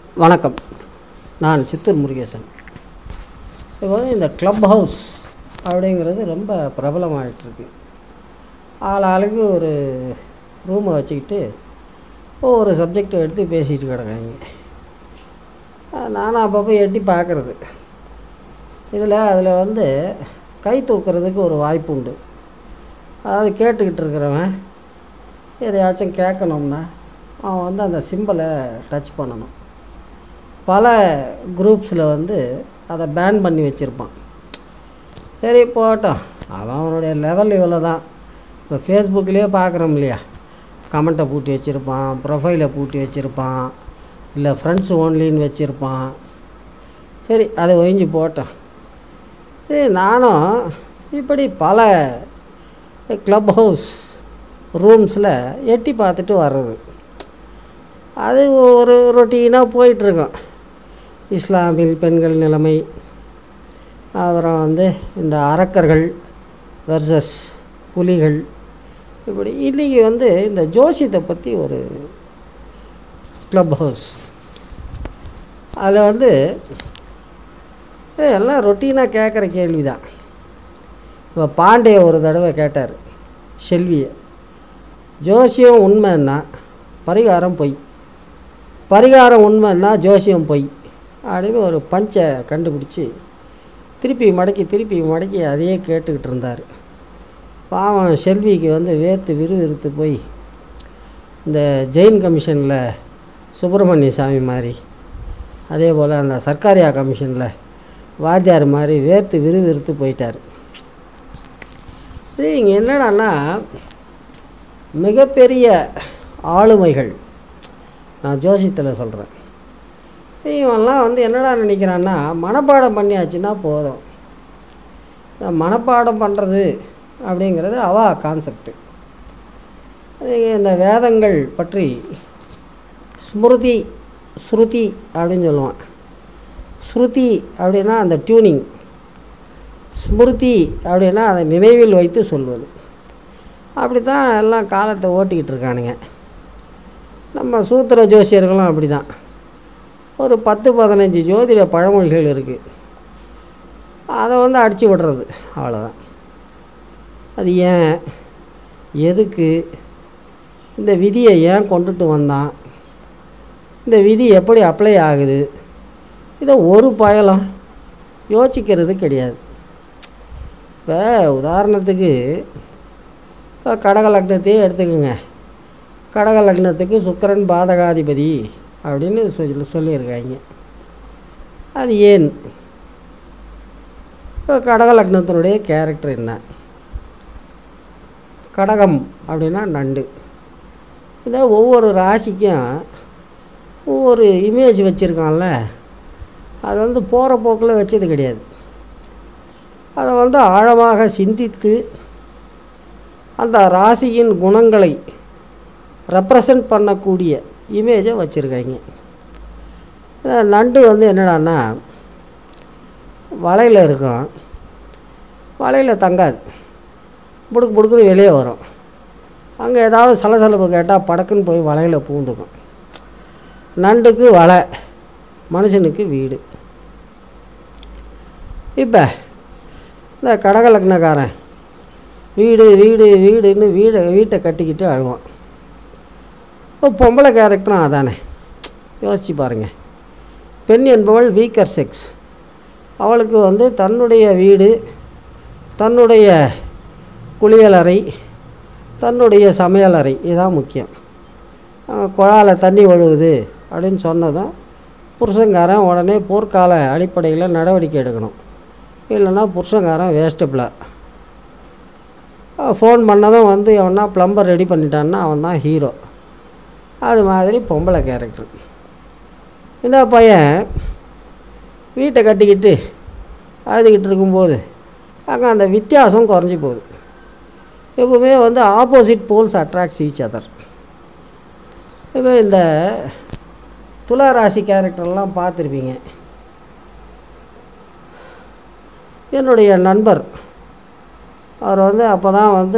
வணக்கம். நான் சித்தூர் முருகேசன். இப்போ இந்த க்ளப் ஹவுஸ் அப்படிங்கிறது ரொம்ப பிரபலமாகிட்டுருக்கு. ஆளுக்கு ஒரு ரூமை வச்சுக்கிட்டு ஒவ்வொரு சப்ஜெக்டை எடுத்து பேசிகிட்டு கிடக்காங்க. நானும் அப்பப்போ எட்டி பார்க்குறது. அதில் கை தூக்கிறதுக்கு ஒரு வாய்ப்பு உண்டு. அதாவது கேட்டுக்கிட்டு இருக்கிறவன் எதையாச்சும் கேட்கணும்னா அவன் அந்த சிம்பலை டச் பண்ணணும். பல குரூப்ஸில் அதை பேன் பண்ணி வச்சுருப்பான். சரி போட்டோம், அவனுடைய லெவல் இவ்வளோ தான். இப்போ ஃபேஸ்புக்லேயே பார்க்குறோம் இல்லையா, கமெண்ட்டை பூட்டி வச்சுருப்பான், ப்ரொஃபைலை பூட்டி வச்சுருப்பான், இல்லை ஃப்ரெண்ட்ஸ் ஓன்லின்னு வச்சுருப்பான். சரி அதை ஒழிஞ்சு போட்டோம். சரி நானும் இப்படி பல க்ளப் ஹவுஸ் ரூம்ஸில் எட்டி பார்த்துட்டு வர்றது. அது ஒரு ரொட்டீனாக போயிட்டுருக்கோம். இஸ்லாமில் பெண்கள் நிலைமை, அப்புறம் இந்த அரக்கர்கள் வெர்சஸ் புலிகள், இப்படி இன்றைக்கி இந்த ஜோசியத்தை பற்றி ஒரு க்ளப் ஹவுஸ். அதில் எல்லாம் ரொட்டீனாக கேட்குற கேள்வி தான். இப்போ பாண்டே ஒரு தடவை கேட்டார் செல்வியை, ஜோசியம் உண்மைன்னா பரிகாரம் பொய், பரிகாரம் உண்மைன்னா ஜோசியம் பொய் அப்படின்னு ஒரு பஞ்சை கண்டுபிடிச்சி திருப்பி மடக்கி அதையே கேட்டுக்கிட்டு இருந்தார். பாவம் செல்விக்கு வேர்த்து விறுவிறுத்து போய் இந்த ஜெயின் கமிஷனில் சுப்பிரமணிய சாமி மாதிரி, அதே போல் அந்த சர்க்காரியா கமிஷனில் வாத்தியார் மாதிரி வேர்த்து விறுவிறுத்து போயிட்டார். இது இங்கே என்னடான்னா, மிகப்பெரிய ஆளுமைகள், நான் ஜோசியத்தில் சொல்கிறேன், இவன்லாம் என்னடா நினைக்கிறான்னா, மனப்பாடம் பண்ணியாச்சுன்னா போதும். மனப்பாடம் பண்ணுறது அப்படிங்கிறது கான்செப்டு. இந்த வேதங்கள் பற்றி ஸ்மிருதி ஸ்ருதி அப்படின்னு சொல்லுவான். ஸ்ருதி அப்படின்னா அந்த டியூனிங், ஸ்மிருதி அப்படின்னா அதை நினைவில் வைத்து சொல்வது. அப்படி தான் எல்லாம் காலத்தை ஓட்டிக்கிட்டு இருக்கானுங்க. நம்ம சூத்திர ஜோசியர்களும் அப்படி தான். ஒரு 10-15 ஜோதிட பழமொழிகள் இருக்குது. அதை அடித்து விடுறது, அவ்வளோதான். அது ஏன், எதுக்கு, இந்த விதியை ஏன் கொண்டுட்டு வந்தான், இந்த விதி எப்படி அப்ளை ஆகுது, இதை ஒரு பயலும் யோசிக்கிறது கிடையாது. இப்போ உதாரணத்துக்கு கடக லக்னத்தையே எடுத்துக்கோங்க. கடக லக்னத்துக்கு சுக்கிரன் பாதகாதிபதி அப்படின்னு சொல்லியிருக்காங்க. அது ஏன், இப்போ கடக லக்னத்தினுடைய கேரக்டர் என்ன, கடகம் அப்படின்னா நண்டு. இதை ஒவ்வொரு ராசிக்கும் ஒவ்வொரு இமேஜ் வச்சுருக்கான்ல, அது போகிற போக்கில் வச்சது கிடையாது. அதை ஆழமாக சிந்தித்து அந்த ராசியின் குணங்களை ரெப்ரசன்ட் பண்ணக்கூடிய இமேஜை வச்சுருக்காங்க. நண்டு என்னடான்னா, வலையில் இருக்கும், வலையில் தங்காது, புடுக்குன்னு வெளியே வரும். அங்கே ஏதாவது சலசலப்பு கேட்டால் படக்குன்னு போய் வலையில் பூந்துக்கும். நண்டுக்கு வலை, மனுஷனுக்கு வீடு. இப்போ இந்த கடக லக்னக்காரன் வீடுன்னு வீட்டை கட்டிக்கிட்டு அழுவான். இப்போ பொம்பளை கேரக்டரும் அதானே, யோசித்து பாருங்கள். பெண் என்பவள் வீக்கர் செக்ஸ். அவளுக்கு தன்னுடைய வீடு, தன்னுடைய குளியலறை, தன்னுடைய சமையலறை இதுதான் முக்கியம். குழாயில் தண்ணி ஒழுகுது அப்படின்னு சொன்னதும் புருஷங்காரன் உடனே போர்க்கால அடிப்படையில் நடவடிக்கை எடுக்கணும். இல்லைன்னா புருஷங்காரன் வேஸ்டபிளாக ஃபோன் பண்ணதும் எவனா ப்ளம்பர் ரெடி பண்ணிட்டான்னா அவன் தான் ஹீரோ. அது மாதிரி பொம்பளை கேரக்டர். இந்த பையன் வீட்டை கட்டிக்கிட்டு அழுதுகிட்டு இருக்கும்போது அங்கே அந்த வித்தியாசம் குறைஞ்சி போகுது. எப்பவுமே opposite poles attracts each other. இப்போ இந்த துலா ராசி கேரக்டர்லாம் பார்த்துருப்பீங்க. என்னுடைய நண்பர் அவர் அப்போ தான்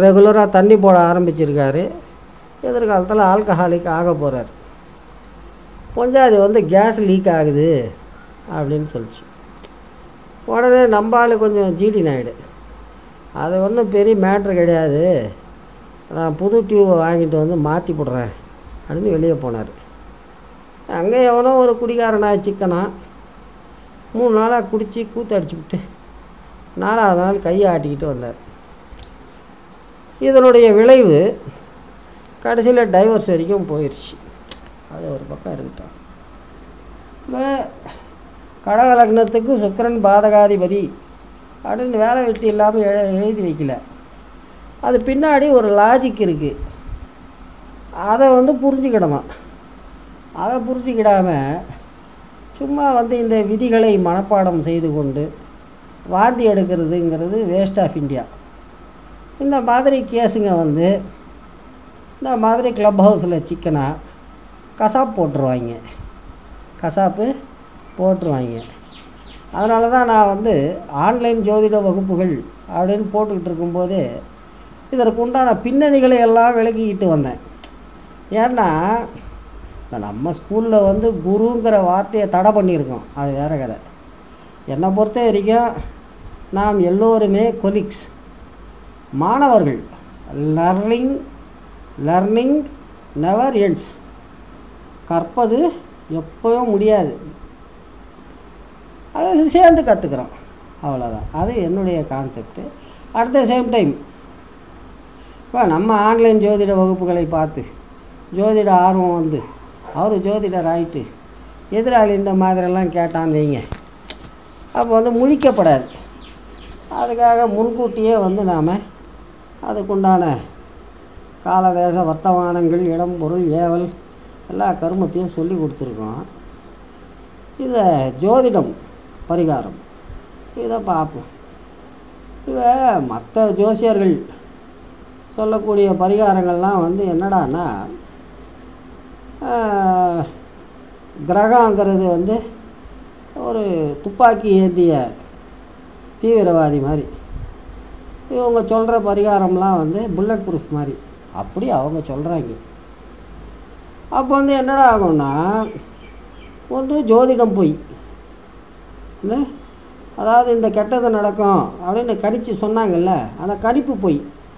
ரெகுலராக தண்ணி போட ஆரம்பிச்சிருக்காரு. எதிர்காலத்தில் ஆல்கஹாலிக் ஆக போகிறார். பொஞ்சாதி வந்து கேஸ் லீக் ஆகுது அப்படின்னு சொல்லிச்சு. உடனே நம்பால் கொஞ்சம் ஜிடி நாயுடு, அது ஒன்றும் பெரிய மேட்ரு கிடையாது, நான் புது டியூபை வாங்கிட்டு வந்து மாற்றி போடுறேன் அப்படின்னு வெளியே போனார். அங்கே எவனோ ஒரு குடிகாரனாக சிக்கனா 3 நாளாக குடித்து கூத்தடிச்சுக்கிட்டு 4ஆவது நாள் கையை ஆட்டிக்கிட்டு வந்தார். இதனுடைய விளைவு கடைசியில் டைவர்ஸ் வரைக்கும் போயிடுச்சு. அது ஒரு பக்கம் இருக்கட்டும். இப்போ கடக லக்னத்துக்கு சுக்கிரன் பாதகாதிபதி அப்படின்னு வேலை வெட்டி இல்லாமல் எழுதி வைக்கல. அது பின்னாடி ஒரு லாஜிக் இருக்குது, அதை வந்து புரிஞ்சுக்கிடணும். அதை புரிஞ்சுக்கிடாமல் சும்மா வந்து இந்த விதிகளை மனப்பாடம் செய்து கொண்டு வாந்தி எடுக்கிறதுங்கிறது வேஸ்ட் ஆஃப் இந்தியா. இந்த மாதிரி கேஸுங்க வந்து இந்த மாதிரி க்ளப் ஹவுஸில் சிக்கனா கசாப்பு போட்டுருவாங்க. அதனால தான் நான் வந்து ஆன்லைன் ஜோதிட வகுப்புகள் அப்படின்னு போட்டுக்கிட்டு இருக்கும்போதே இதற்கு உண்டான பின்னணிகளை எல்லாம் விளக்கிக்கிட்டு வந்தேன். ஏன்னா நம்ம ஸ்கூலில் வந்து குருங்கிற வார்த்தையை தடை பண்ணியிருக்கோம், அது வேறு கதை. என்னை பொறுத்த வரைக்கும் நாம் எல்லோருமே கொலீக்ஸ், மாணவர்கள். Learning never ends. கற்பது எப்போவும் முடியாது, அதை சேர்ந்து கற்றுக்குறோம், அவ்வளோதான். அது என்னுடைய concept. At the same time இப்போ நம்ம ஆன்லைன் ஜோதிட வகுப்புகளை பார்த்து ஜோதிட ஆர்வம் வந்து அவர் ஜோதிடர் ஆகிட்டு எதிராளி இந்த மாதிரிலாம் கேட்டான்னு வைங்க, அப்போ வந்து முழிக்கப்படாது. அதுக்காக முன்கூட்டியே வந்து நாம் அதுக்குண்டான காலதேச வர்த்தமானங்கள், இடம், பொருள், ஏவல் எல்லா கருமத்தையும் சொல்லி கொடுத்துருக்கோம். இதை ஜோதிடம் பரிகாரம் இதை பார்ப்போம். இதை மற்ற ஜோசியர்கள் சொல்லக்கூடிய பரிகாரங்கள்லாம் வந்து என்னடான்னா, கிரகங்கிறது வந்து ஒரு துப்பாக்கி ஏந்திய தீவிரவாதி மாதிரி, இவங்க சொல்கிற பரிகாரம்லாம் வந்து புல்லட் ப்ரூஃப் மாதிரி அப்படி அவங்க சொல்கிறாங்க. அப்போ வந்து என்னடா ஆகும்னா, ஒன்று ஜோதிடம் பொய், இல்லை அதாவது இந்த கெட்டது நடக்கும் அப்படின்னு கணிச்சு சொன்னாங்கல்ல, அந்த கணிப்பு பொய்.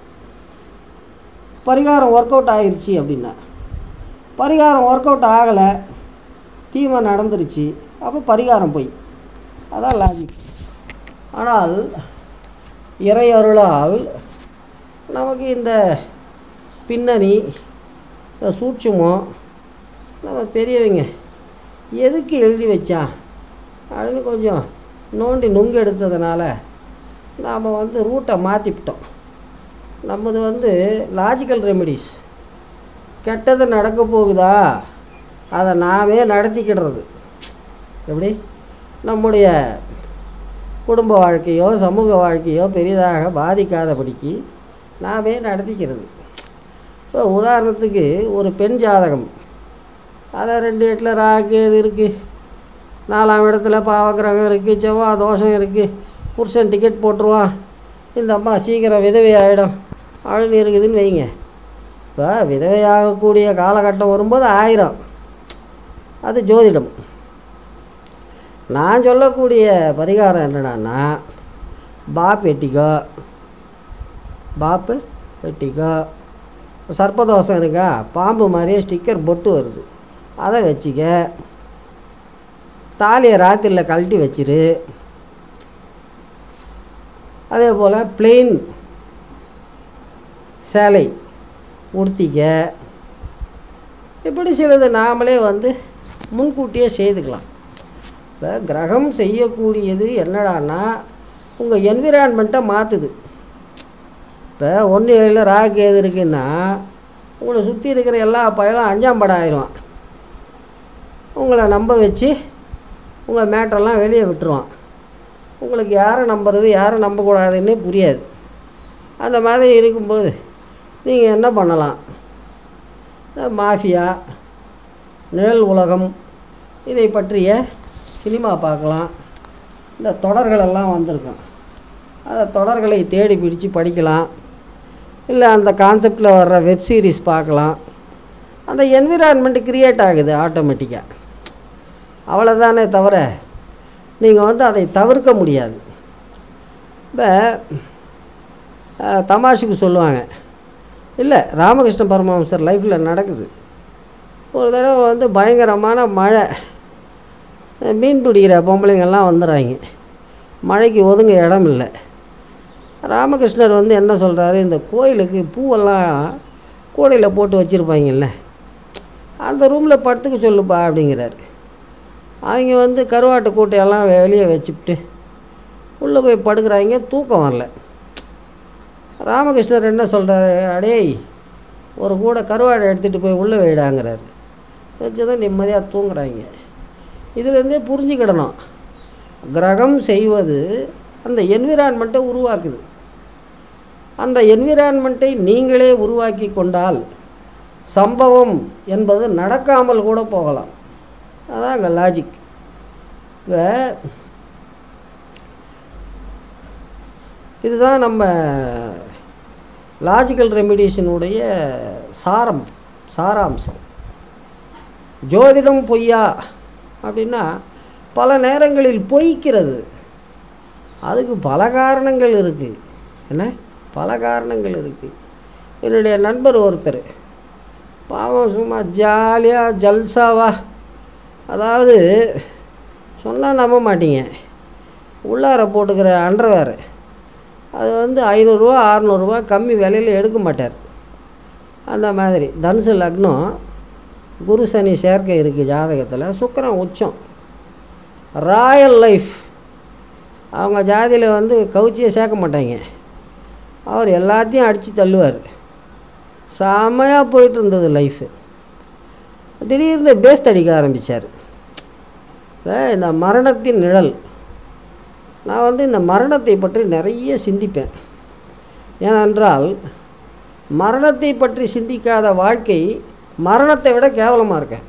பரிகாரம் ஒர்க் அவுட் ஆகிருச்சு அப்படின்னா, பரிகாரம் ஒர்க் அவுட் ஆகலை, தீமை நடந்துருச்சு, அப்போ பரிகாரம் பொய். அதான் லாஜிக். ஆனால் இறை அருளால் நமக்கு இந்த பின்னணி, இந்த சூட்சுமம் நம்ம பெரியவங்க எதுக்கு எழுதி வச்சான் அப்படின்னு கொஞ்சம் நோண்டி நுங்கு எடுத்ததுனால நாம் வந்து ரூட்டை மாற்றிவிட்டோம். நம்மது வந்து லாஜிக்கல் ரெமிடிஸ். கெட்டது நடக்க போகுதா, அதை நாமே நடத்திக்கிடுறது. எப்படி நம்முடைய குடும்ப வாழ்க்கையோ சமூக வாழ்க்கையோ பெரிதாக பாதிக்காதபடிக்கு நாமே நடத்திக்கிறது. இப்போ உதாரணத்துக்கு ஒரு பெண் ஜாதகம், அதில் 2 இடத்துல ராகு இது இருக்குது, 4ஆம் இடத்துல பாவக்கிரகம் இருக்குது, செவ்வாய் தோஷம் இருக்குது, புருஷன் டிக்கெட் போட்டுருவான், இந்த அம்மா சீக்கிரம் விதவை ஆகிடும் அப்படின்னு இருக்குதுன்னு வைங்க. இப்போ விதவையாகக்கூடிய காலகட்டம் வரும்போது 1000, அது ஜோதிடம். நான் சொல்லக்கூடிய பரிகாரம் என்னடான்னா, பாப்பு வெட்டிக்கோ, சர்ப்பதோஷம் இருக்கா, பாம்பு மாதிரியே ஸ்டிக்கர் பொட்டு வருது, அதை வச்சுக்க, தாலியை ராத்திரியில் கழட்டி வச்சிரு, அதே போல் பிளெயின் சேலை உடுத்திக்க. இப்படி சிலது நாமளே வந்து முன்கூட்டியே செய்துக்கலாம். இப்போ கிரகம் செய்யக்கூடியது என்னடான்னா, உங்கள் என்விரான்மெண்ட்டை மாற்றுது. இப்போ 1 ராகு எது இருக்குன்னா, உங்களை சுற்றி இருக்கிற எல்லா பயலும் 5ஆம் படம் ஆயிடுவான். உங்களை நம்ப வச்சு உங்கள் மேட்டரெல்லாம் வெளியே விட்டுருவான். உங்களுக்கு யாரை நம்புறது யாரை நம்பக்கூடாதுன்னே புரியாது. அந்த மாதிரி இருக்கும்போது நீங்கள் என்ன பண்ணலாம், மாஃபியா, நிழல் உலகம் இதை பற்றிய சினிமா பார்க்கலாம். இந்த தொடர்களெல்லாம் வந்திருக்கும், அந்த தொடர்களை தேடி பிடிச்சு படிக்கலாம். இல்லை அந்த கான்செப்டில் வர்ற வெப் சீரிஸ் பார்க்கலாம். அந்த என்விரான்மெண்ட் க்ரியேட் ஆகுது ஆட்டோமேட்டிக்காக. அவ்வளோதானே தவிர நீங்கள் வந்து அதை தவிர்க்க முடியாது. இப்போ தமாஷுக்கு சொல்லுவாங்க, இல்லை ராமகிருஷ்ண பரமஹம்சர் லைஃப்பில் நடக்குது. ஒரு தடவை வந்து பயங்கரமான மழை, மீன் பிடிக்கிற பொம்பளைங்கள்லாம் வந்துடுறாங்க, மழைக்கு ஒதுங்க இடம் இல்லை. ராமகிருஷ்ணர் வந்து என்ன சொல்கிறாரு, இந்த கோயிலுக்கு பூவெல்லாம் கூடையில் போட்டு வச்சுருப்பாங்கல்ல, அந்த ரூமில் படுத்துக்க சொல்லுப்பா அப்படிங்கிறாரு. அவங்க வந்து கருவாட்டு கூட்டையெல்லாம் வெளியே வச்சுக்கிட்டு உள்ளே போய் படுக்கிறாங்க, தூக்கம் வரல. ராமகிருஷ்ணர் என்ன சொல்கிறாரு, அடேய் ஒரு கூட கருவாடை எடுத்துகிட்டு போய் உள்ளே வைடாங்கிறாரு. வச்சு தான் நிம்மதியாக தூங்குறாங்க. இதுலேருந்தே புரிஞ்சுக்கிடணும், கிரகம் செய்வது அந்த என்விரான்மெண்ட்டை உருவாக்குது. அந்த என்விரான்மெண்ட்டை நீங்களே உருவாக்கி கொண்டால் சம்பவம் என்பது நடக்காமல் கூட போகலாம். அதான் அங்கே லாஜிக். இப்போ இதுதான் நம்ம லாஜிக்கல் ரெமிடிஷனுடைய சாராம்சம். ஜோதிடம் பொய்யா அப்படின்னா பல நேரங்களில் பொய்க்கிறது. அதுக்கு பல காரணங்கள் இருக்குது. என்ன பல காரணங்கள் இருக்குது. என்னுடைய நண்பர் ஒருத்தர் பாவம் சும்மா ஜாலியாக ஜல்சாவா, அதாவது சொன்னால் நம்ப மாட்டீங்க, உள்ளார போட்டுக்கிற அண்டர்வேர் அது வந்து 500 600 கம்மி விலையில் எடுக்க மாட்டார். அந்த மாதிரி தனுசு லக்னம், குரு சனி சேர்க்கை இருக்குது ஜாதகத்தில், சுக்கிரன் உச்சம், ராயல் லைஃப். அவங்க ஜாதியில் வந்து கவுச்சியை சேர்க்க மாட்டாங்க. அவர் எல்லாத்தையும் அடித்து தள்ளுவார். செம்மையாக போயிட்டு இருந்தது லைஃபு. திடீர்னு பேஸ்ட் அடிக்க ஆரம்பித்தார். இந்த மரணத்தின் நிழல், நான் வந்து இந்த மரணத்தை பற்றி நிறைய சிந்திப்பேன். ஏனென்றால் மரணத்தை பற்றி சிந்திக்காத வாழ்க்கை மரணத்தை விட கேவலமாக இருக்கேன்.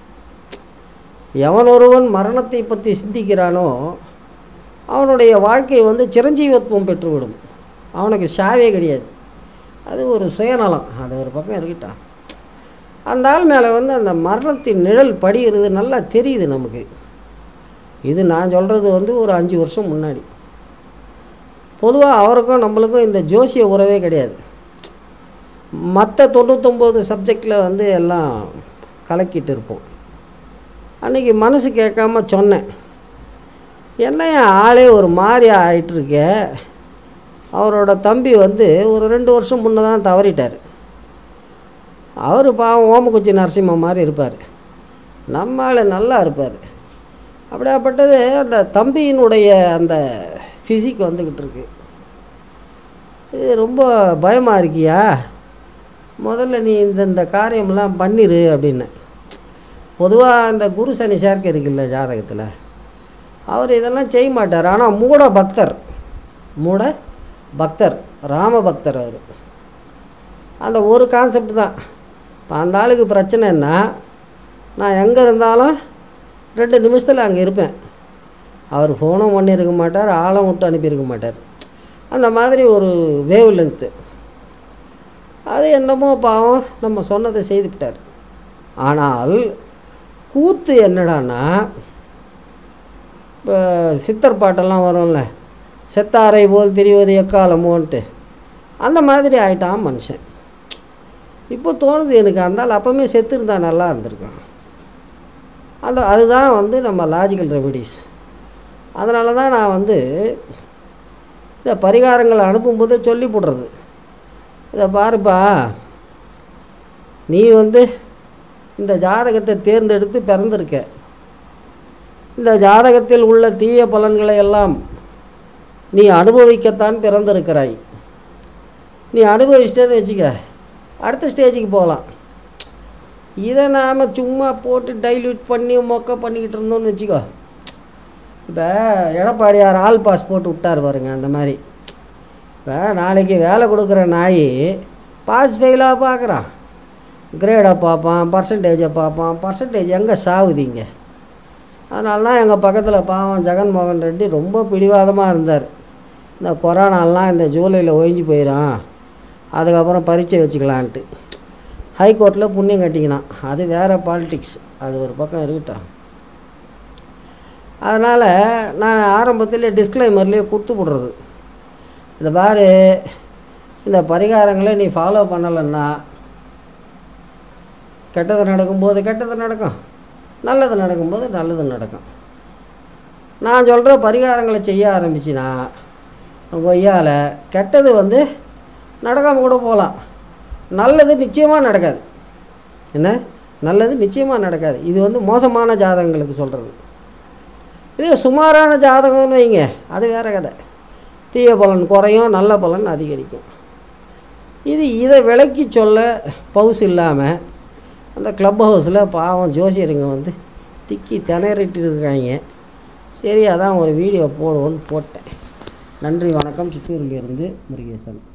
எவன் ஒருவன் மரணத்தை பற்றி சிந்திக்கிறானோ அவனுடைய வாழ்க்கை வந்து சிரஞ்சீவத்துவம் பெற்றுவிடும். அவனுக்கு சாவே கிடையாது. அது ஒரு சுயநலம். அது ஒரு பக்கம் இருக்கட்டான். அந்த ஆள் மேலே வந்து அந்த மரணத்தின் நிழல் படிகிறது நல்லா தெரியுது நமக்கு. இது நான் சொல்கிறது வந்து ஒரு 5 வருஷம் முன்னாடி. பொதுவாக அவருக்கும் நம்மளுக்கும் இந்த ஜோசிய உறவே கிடையாது. மற்ற 99 சப்ஜெக்டில் வந்து எல்லாம் கலக்கிட்டு இருப்போம். அன்றைக்கி மனசு கேட்காம சொன்னேன், என்னையா ஆளே ஒரு மாதிரி ஆகிட்டுருக்க. அவரோட தம்பி வந்து ஒரு 2 வருஷம் முன்னே தான் தவறிட்டார். அவர் பாவம் ஓமக்குச்சி நரசிம்ம மாதிரி இருப்பார், நம்ம ஆள் நல்லா இருப்பார். அப்படியாப்பட்டது அந்த தம்பியினுடைய அந்த ஃபிசிக் வந்துக்கிட்டு இருக்கு. இது ரொம்ப பயமாக இருக்கியா, முதல்ல நீ இந்த காரியமெல்லாம் பண்ணிரு அப்படின்னு. பொதுவாக அந்த குரு சனி சேர்க்கை இருக்குல்ல ஜாதகத்தில், அவர் இதெல்லாம் செய்ய மாட்டார். ஆனால் மூட பக்தர் ராம பக்தர் அவர். அந்த ஒரு கான்செப்ட் தான். இப்போ அந்த ஆளுக்கு பிரச்சனைன்னா நான் எங்கே இருந்தாலும் 2 நிமிஷத்தில் அங்கே இருப்பேன். அவர் ஃபோனும் பண்ணியிருக்க மாட்டார், ஆளும் விட்டு அனுப்பியிருக்க மாட்டார். அந்த மாதிரி ஒரு வேவ் லென்த்து. அது என்னமோ பாவம் நம்ம சொன்னதை செய்துவிட்டார். ஆனால் கூத்து என்னடான்னா, இப்போ சித்தர் பாட்டெல்லாம் வரும்ல, செத்தாரை போல் திரிவது எக்காலமோன்ட்டு, அந்த மாதிரி ஆயிட்டான் மனுஷன். இப்போ தோணுது எனக்கு, அந்தால் அப்போவுமே செத்துருந்தா நல்லா இருந்திருக்கான். அதுதான் வந்து நம்ம லாஜிக்கல் ரெமிடிஸ். அதனால தான் நான் வந்து இந்த பரிகாரங்களை அனுப்பும்போதே சொல்லி போடுறது, இதை பாருப்பா, நீ வந்து இந்த ஜாதகத்தை தேர்ந்தெடுத்து பிறந்திருக்க. இந்த ஜாதகத்தில் உள்ள தீய பலன்களை எல்லாம் நீ அனுபவிக்கத்தான் பிறந்திருக்கிறாய். நீ அனுபவிச்சிட்டேன்னு வச்சுக்க, அடுத்த ஸ்டேஜுக்கு போகலாம். இதை நாம் சும்மா போட்டு டைல்யூட் பண்ணி மொக்க பண்ணிக்கிட்டு இருந்தோம்னு வச்சுக்கோ. இப்போ எடப்பாடியார் ஆல் பாஸ் போட்டு விட்டார் பாருங்க, அந்த மாதிரி. இப்போ நாளைக்கு வேலை கொடுக்குற நாய் பாஸ் ஃபெயிலாக பார்க்குறான், கிரேடை பார்ப்பான், பர்சன்டேஜை பார்ப்பான். பர்சன்டேஜ் எங்கே சாகுதிங்க. அதனால தான் எங்கள் பக்கத்தில் பாவம் ஜெகன்மோகன் ரெட்டி ரொம்ப பிடிவாதமாக இருந்தார். இந்த கொரோனாலாம் இந்த ஜூலையில் ஒழிஞ்சு போயிடும், அதுக்கப்புறம் பரீட்சை வச்சுக்கலான்ட்டு ஹைகோர்ட்டில் புண்ணியம் கட்டிக்கினான். அது வேறு பாலிட்டிக்ஸ், அது ஒரு பக்கம் இருக்கட்டும். அதனால் நான் ஆரம்பத்திலே டிஸ்க்ளைமர்லேயே கொடுத்து விடுறது, இந்த பாரு இந்த பரிகாரங்களை நீ ஃபாலோ பண்ணலைன்னா கெட்டது நடக்கும்போது கெட்டது நடக்கும், நல்லது நடக்கும்போது நல்லது நடக்கும். நான் சொல்கிற பரிகாரங்களை செய்ய ஆரம்பிச்சின்னா கொய்யால் கெட்டது நடக்காமல் கூட போகலாம், நல்லது நிச்சயமாக நடக்காது. என்ன நல்லது நிச்சயமாக நடக்காது. இது மோசமான ஜாதகங்களுக்கு சொல்கிறது. இது சுமாரான ஜாதகம்னு வைங்க, அது வேறு கதை. தீய பலன் குறையும், நல்ல பலன் அதிகரிக்கும். இதை விளக்கி சொல்ல பவுஸ் இல்லாமல் அந்த க்ளப் ஹவுஸில் பாவம் ஜோசியருங்க திக்கி திணறிட்டு இருக்காங்க. சரி, அதான் ஒரு வீடியோ போடுவோன்னு போட்டேன். நன்றி, வணக்கம். சித்தூரிலிருந்து முருகேசன்.